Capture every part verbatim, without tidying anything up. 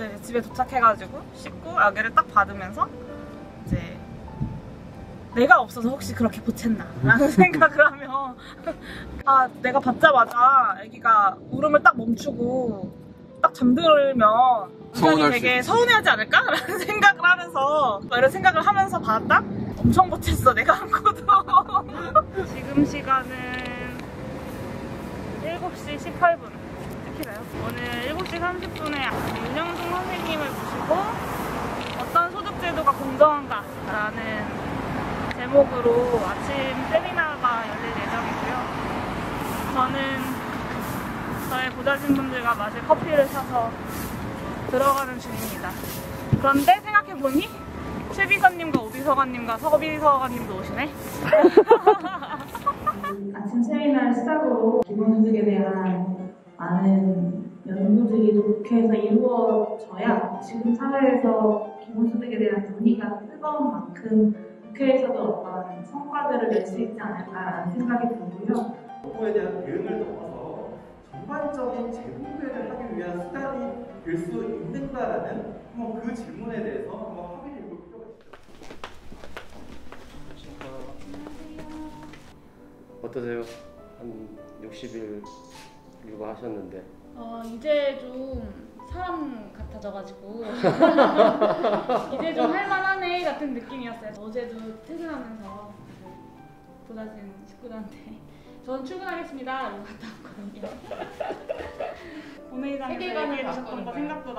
이제 집에 도착해가지고 씻고 아기를 딱 받으면서 이제 내가 없어서 혹시 그렇게 보챘나 라는 생각을 하면 아 내가 받자마자 아기가 울음을 딱 멈추고 딱 잠들면 서운할 되게 서운해하지 않을까? 라는 생각을 하면서 이런 생각을 하면서 받았다? 엄청 보챘어 내가 안고도. 지금 시간은 일곱 시 십팔 분 찍히나요? 오늘 일곱 시 삼십 분에 윤영중 선생님을 모시고 어떤 소득제도가 공정한가 라는 제목으로 아침 세미나가 열릴 예정이고요. 저는 저의 보좌진분들과 마실 커피를 사서 들어가는 중입니다. 그런데 생각해보니 최 비서님과 오 비서관님과 서 비서관님도 오시네. 아침 세미나를 시작으로 기본소득에 대한 많은 연구들이 국회에서 이루어져야 지금 사회에서 기본소득에 대한 논의가 뜨거운 만큼 국회에서도 어떤 성과들을 낼 수 있지 않을까라는 생각이 들고요. 정부에 대한 대응을 넘어서 전반적인 재분배를 하기 위한 수단이 될 수 있는가라는 한번 그 질문에 대해서 한번 확인해 볼 필요가 있죠. 어떠세요? 한 육십 일 육아하셨는데 어, 이제 좀 사람 같아져가지고 이제 좀 할만하네 같은 느낌이었어요. 어제도 퇴근하면서 보다진 식구들한테 저는 출근하겠습니다 이러고 갔다 왔거든요. 본회의장에서 얘기해주셨던 거 생각보다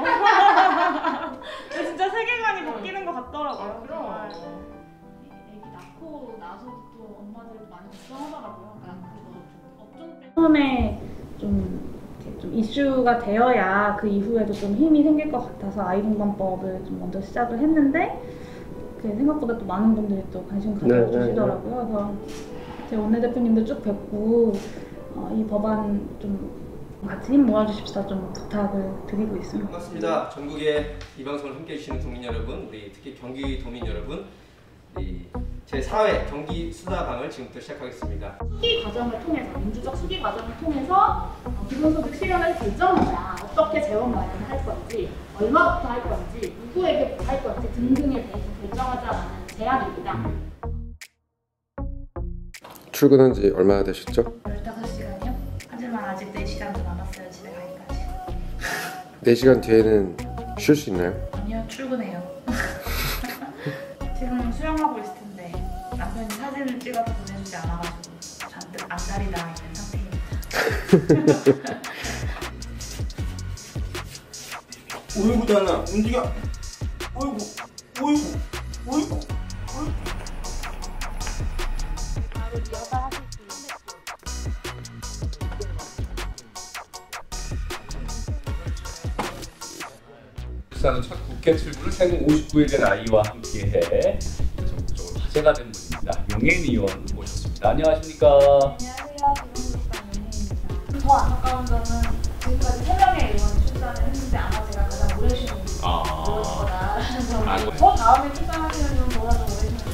진짜 세계관이 바뀌는 것 같더라고요. 그럼 애기 낳고 나서도 또 엄마들도 많이 걱정하더라고요. 그거 업종 때문에 좀 좀 이슈가 되어야 그 이후에도 좀 힘이 생길 것 같아서 아이동반법을 좀 먼저 시작을 했는데 생각보다 또 많은 분들이 또 관심 가져주시더라고요. 네, 네, 네. 그래서 제 원내대표님도 쭉 뵙고 어, 이 법안 좀 같이 힘 모아주십사 좀 부탁을 드리고 있습니다. 반갑습니다. 전국에 이 방송을 함께해 주시는 국민 여러분, 우리 특히 경기도민 여러분, 이 제사 회 경기 수다방을 지금부터 시작하겠습니다. 수기 과정을 통해서, 민주적 수기 과정을 통해서 어, 기본소득 실현을 결정하자 어떻게 재원 마련을 할 건지, 얼마부터 할 건지, 누구에게부터 할 건지 등등에 대해서 결정하자는 제안입니다. 출근한 지 얼마나 되셨죠? 열다섯 시간이요? 하지만 아직 네 시간도 남았어요, 집에 가기까지. 네 시간 뒤에는 쉴 수 있나요? 아니요, 출근해요. 지금 수영하고 있을 텐데 남편이 사진을 찍어서 보내주지 않아가지고 잔뜩 안달이 나 있는 상태입니다. 어이구 달라 움직여. 어이구 어이구 어이구 어이구. 바로 이어서 하실게요. 울산은 첫 국회 출근을 생후 오십구 일 된 아이와 함께해 전국적으로 화제가 된 분입니다. 용혜인 의원 모셨습니다. 안녕하십니까? 안녕하세요. 기본소득당 용혜인입니다. 더 안타까운 점은 지금까지 세 명의 의원이 출산을 했는데 아마 제가 가장 오래 쉬는 아. 의원이거다라는 점을 아, 더 다음에 출산하시는 분 보다 더 오래 쉬는